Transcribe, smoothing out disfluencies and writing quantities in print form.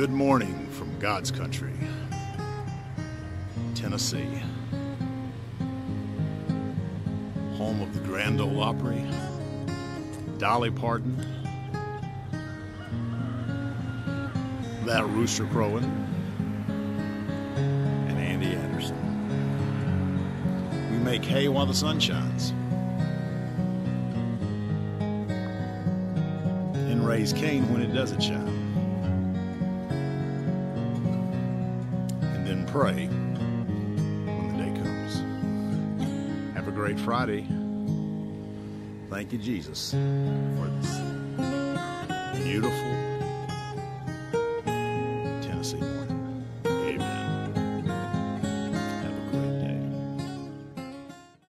Good morning from God's country, Tennessee, home of the Grand Ole Opry, Dolly Parton, that rooster crowing, and Andy Anderson. We make hay while the sun shines and raise cane when it doesn't shine. And pray when the day comes. Have a great Friday. Thank you, Jesus, for this beautiful